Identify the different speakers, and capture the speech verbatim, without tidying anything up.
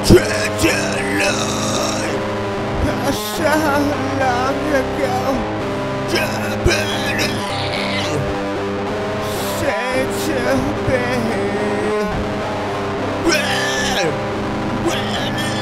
Speaker 1: Can't deny so long ago. Company said to be. Where, where